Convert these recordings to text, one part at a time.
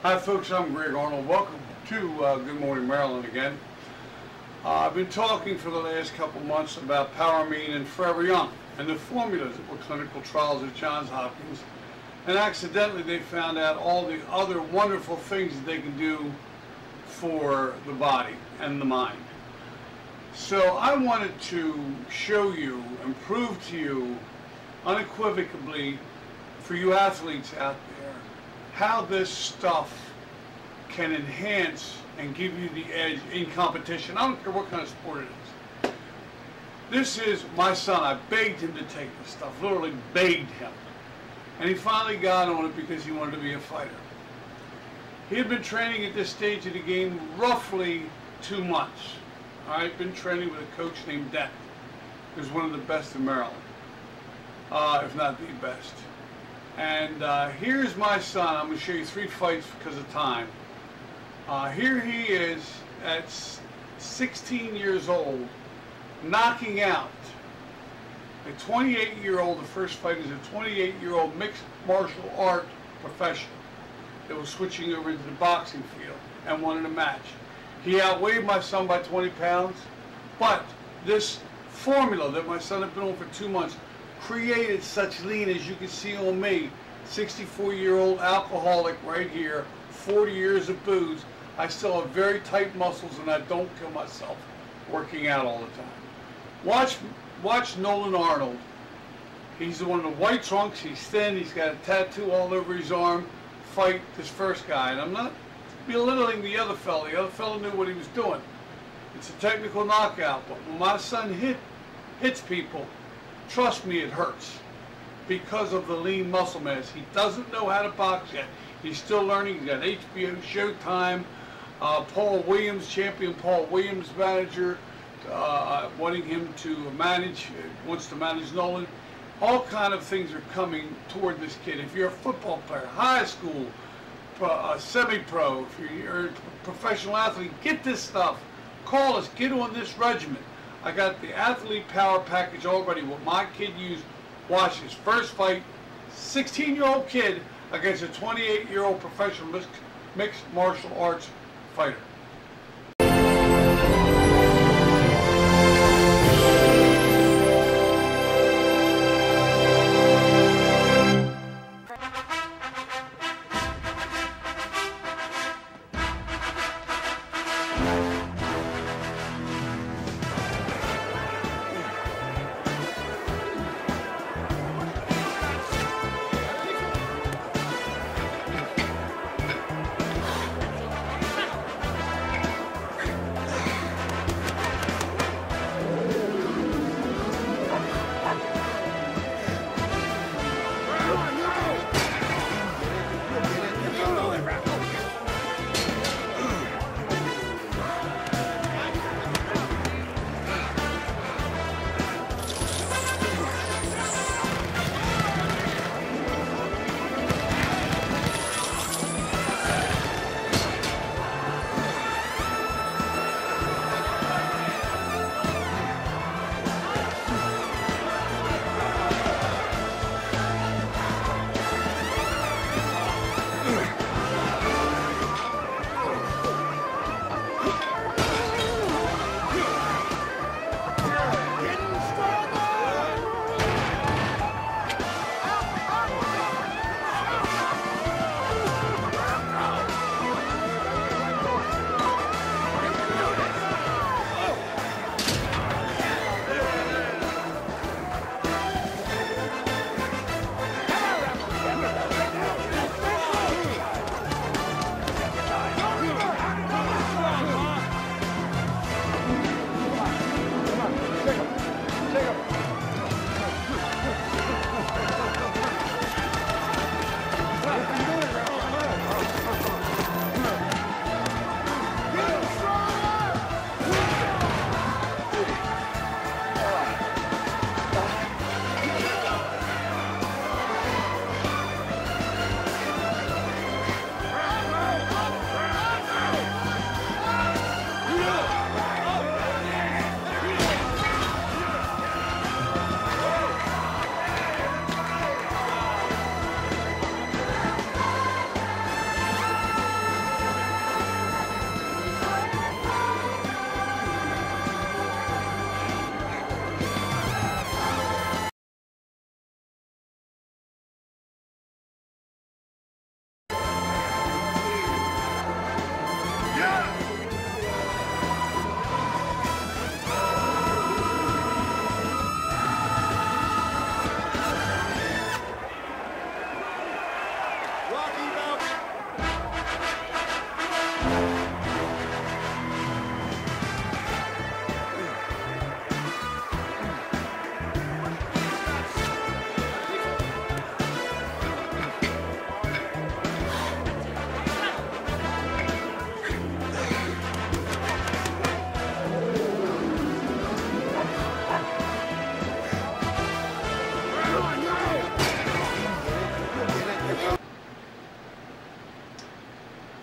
Hi folks, I'm Greg Arnold. Welcome to Good Morning Maryland again. I've been talking for the last couple months about Powrmine and Forever Young and the formulas that were clinical trials at Johns Hopkins, and accidentally they found out all the other wonderful things that they can do for the body and the mind. So I wanted to show you and prove to you unequivocally, for you athletes out there, how this stuff can enhance and give you the edge in competition. I don't care what kind of sport it is. This is my son. I begged him to take this stuff, literally begged him. And he finally got on it because he wanted to be a fighter. He had been training at this stage of the game roughly 2 months. I've been training with a coach named Dent, who's one of the best in Maryland, if not the best. And here's my son. I'm going to show you 3 fights because of time. Here he is at 16 years old, knocking out a 28-year-old. The first fight is a 28-year-old mixed martial art professional that was switching over into the boxing field and wanted a match. He outweighed my son by 20 pounds, but this formula that my son had been on for 2 months created such lean, as you can see on me, 64-year-old alcoholic right here, 40 years of booze. I still have very tight muscles and I don't kill myself working out all the time. Watch Nolan Arnold. He's the one in the white trunks, he's thin, he's got a tattoo all over his arm, fight this first guy. And I'm not belittling the other fellow. The other fellow knew what he was doing. It's a technical knockout, but when my son hits people, trust me, it hurts because of the lean muscle mass. He doesn't know how to box yet. He's still learning. He's got HBO, Showtime, Paul Williams, champion Paul Williams manager, wanting him to manage, wants to manage Nolan. All kind of things are coming toward this kid. If you're a football player, high school, semi-pro, if you're a professional athlete, get this stuff. Call us, get on this regimen. I got the athlete power package already, what my kid used. Watch his first fight, 16-year-old kid against a 28-year-old professional mixed martial arts fighter.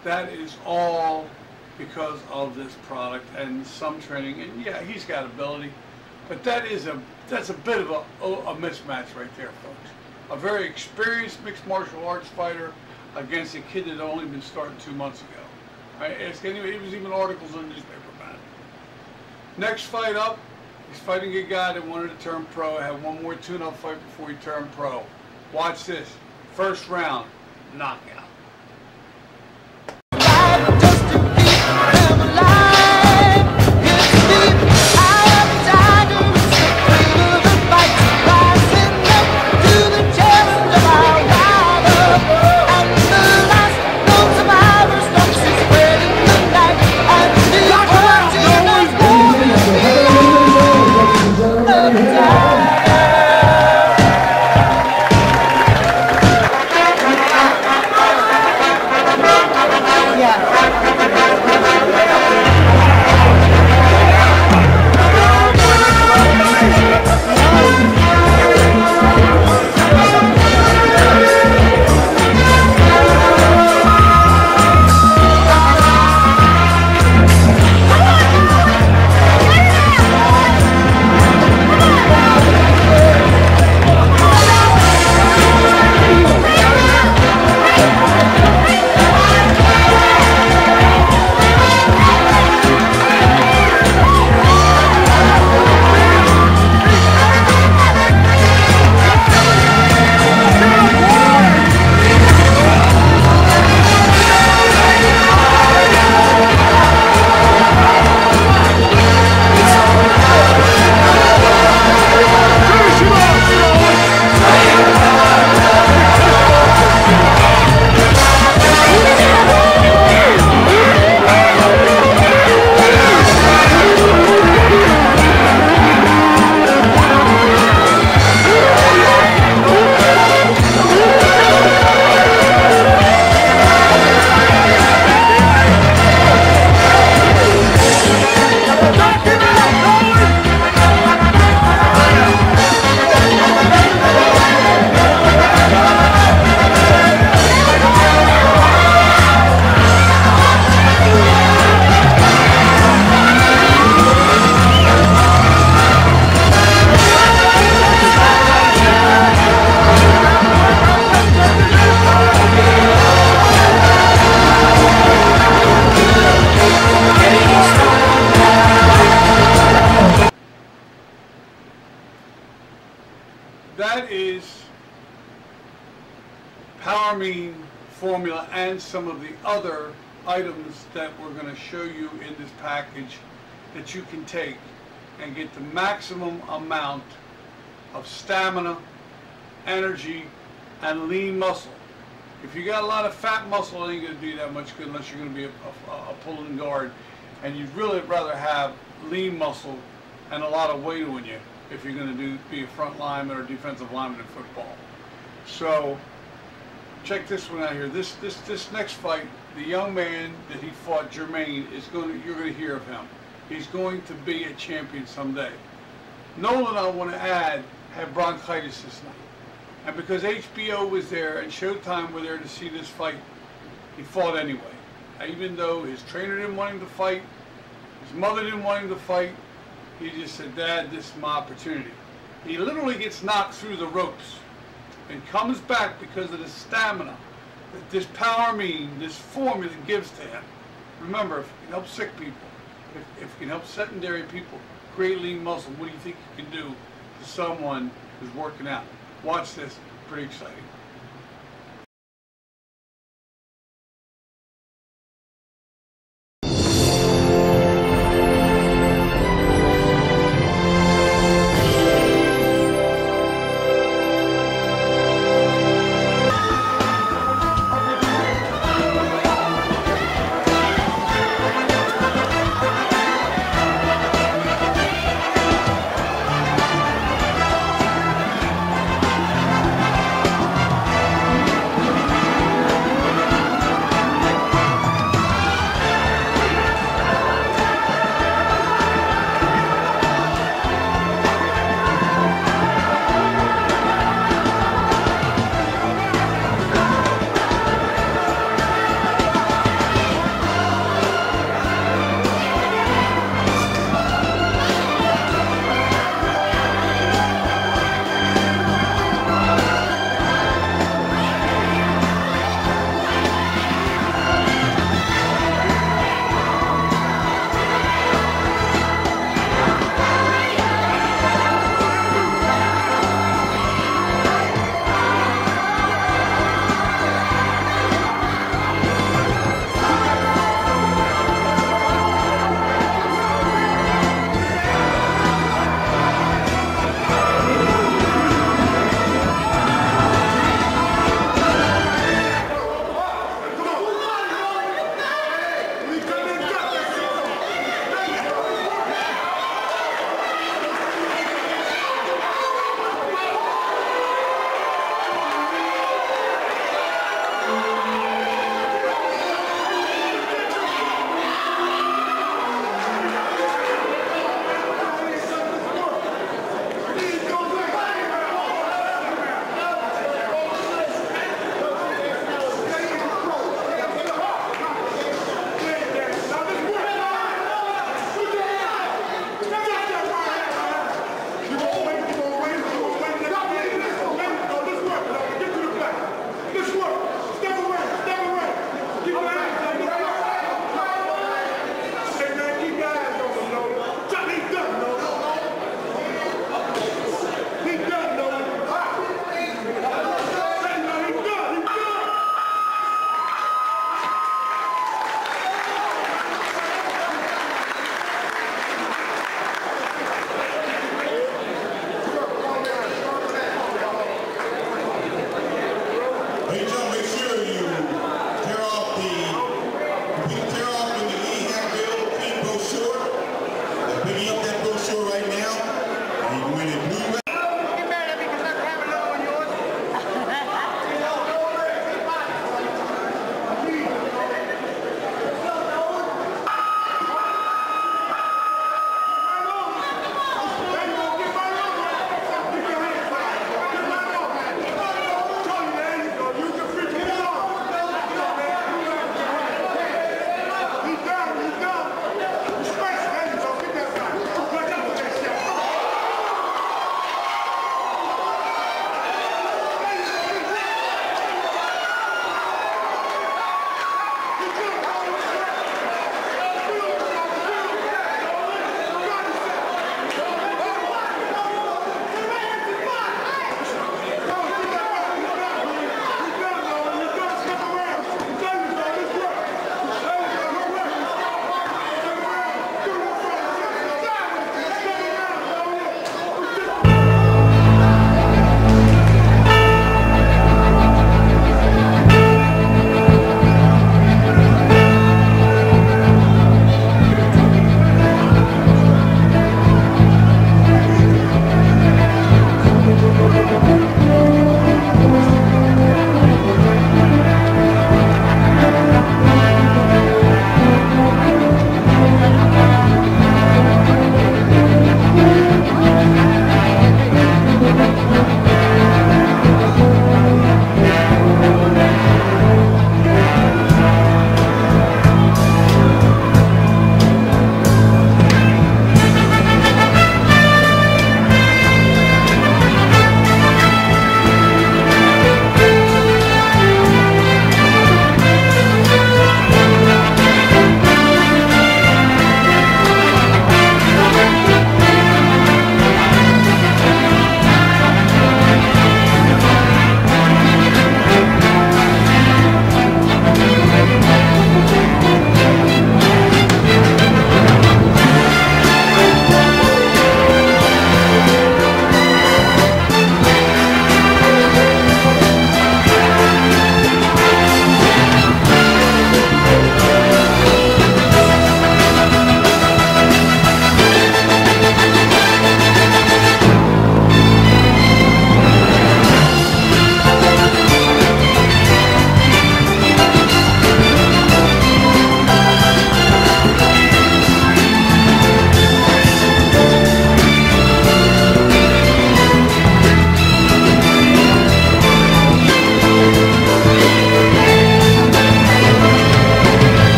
That is all because of this product and some training. And yeah, he's got ability, but that's a bit of a mismatch right there, folks. A very experienced mixed martial arts fighter against a kid that had only been starting 2 months ago. Right? It was even articles in the newspaper about it. Next fight up, he's fighting a guy that wanted to turn pro. Had one more tune-up fight before he turned pro. Watch this. First round, knockout. That is PowrmineFormula and some of the other items that we're going to show you in this package that you can take and get the maximum amount of stamina, energy, and lean muscle. If you got a lot of fat muscle, it ain't going to do you that much good unless you're going to be a pulling guard. And you'd really rather have lean muscle and a lot of weight on you if you're going to be a front lineman or defensive lineman in football. So check this one out here. This next fight, the young man that he fought, Jermaine, you're going to hear of him. He's going to be a champion someday. Nolan, I want to add, had bronchitis this night. And because HBO was there and Showtime were there to see this fight, he fought anyway. Even though his trainer didn't want him to fight, his mother didn't want him to fight, he just said, "Dad, this is my opportunity." He literally gets knocked through the ropes and comes back because of the stamina that this PowrmineFormula, this formula gives to him. Remember, if it can help sick people, if it can help sedentary people create lean muscle, what do you think you can do to someone who's working out? Watch this, pretty exciting.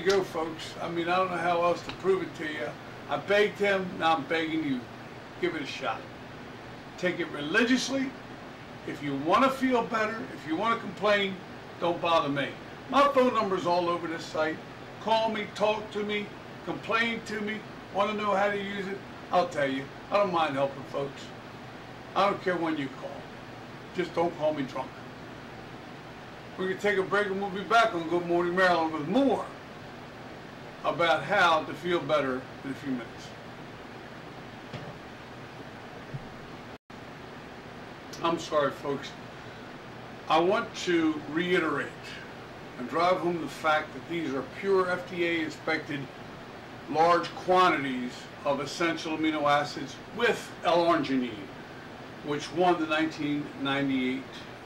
you go, folks. I mean, I don't know how else to prove it to you. I begged him, now I'm begging you. Give it a shot. Take it religiously. If you want to feel better, if you want to complain, don't bother me. My phone number is all over this site. Call me, talk to me, complain to me, want to know how to use it, I'll tell you. I don't mind helping folks. I don't care when you call. Just don't call me drunk. We're going to take a break and we'll be back on Good Morning Maryland with more about how to feel better in a few minutes. I'm sorry, folks. I want to reiterate and drive home the fact that these are pure FDA-inspected large quantities of essential amino acids with L-arginine, which won the 1998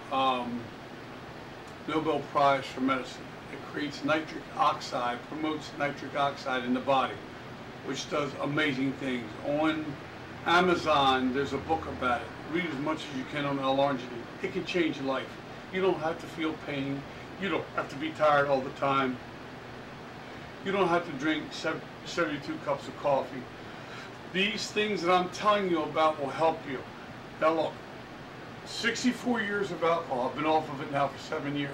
Nobel Prize for Medicine. It creates nitric oxide, promotes nitric oxide in the body, which does amazing things. On Amazon, there's a book about it. Read as much as you can on L-arginine. It can change your life. You don't have to feel pain. You don't have to be tired all the time. You don't have to drink 72 cups of coffee. These things that I'm telling you about will help you. Now look, 64 years of alcohol. I've been off of it now for 7 years.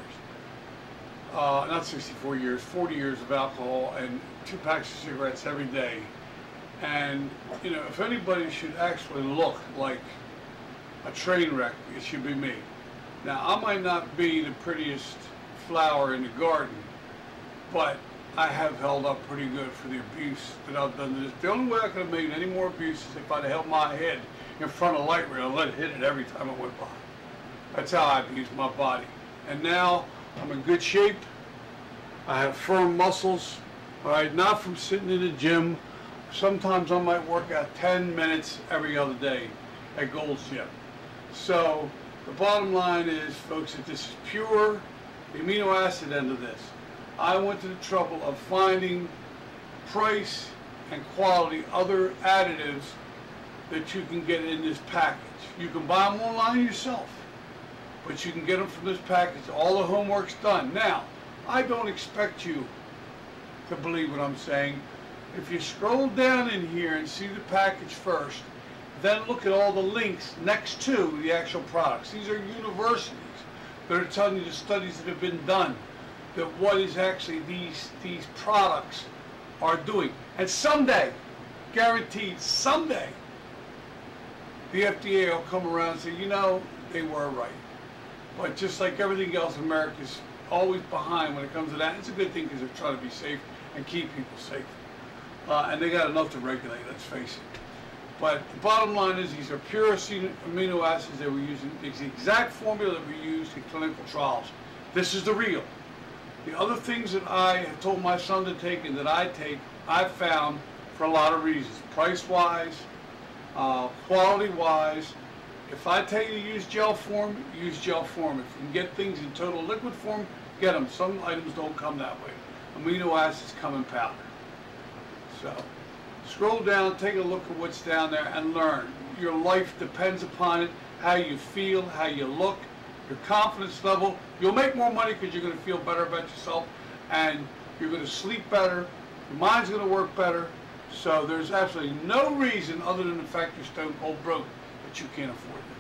Not 64 years, 40 years of alcohol and 2 packs of cigarettes every day. And, you know, if anybody should actually look like a train wreck, it should be me. Now, I might not be the prettiest flower in the garden, but I have held up pretty good for the abuse that I've done to this. The only way I could have made any more abuse is if I'd held my head in front of a light rail and let it hit it every time it went by. That's how I abused my body. And now I'm in good shape. I have firm muscles, all right, not from sitting in the gym. Sometimes I might work out 10 minutes every other day at Gold's Gym. So the bottom line is, folks, that this is pure, the amino acid end of this. I went to the trouble of finding price and quality other additives that you can get in this package. You can buy them online yourself, but you can get them from this package. All the homework's done. Now, I don't expect you to believe what I'm saying. If you scroll down in here and see the package first, then look at all the links next to the actual products. These are universities that are telling you the studies that have been done, that what is actually these products are doing. And someday, guaranteed someday, the FDA will come around and say, you know, they were right. But just like everything else, America's always behind when it comes to that. It's a good thing because they're trying to be safe and keep people safe. And they got enough to regulate, let's face it. But the bottom line is these are pure amino acids that we're using. It's the exact formula that we used in clinical trials. This is the real. The other things that I have told my son to take and that I take, I've found for a lot of reasons. Price-wise, quality-wise. If I tell you to use gel form, use gel form. If you can get things in total liquid form, get them. Some items don't come that way. Amino acids come in powder. So, scroll down, take a look at what's down there and learn. Your life depends upon it, how you feel, how you look, your confidence level. You'll make more money because you're going to feel better about yourself and you're going to sleep better, your mind's going to work better. So there's absolutely no reason other than the fact you're stone cold broke that you can't afford this.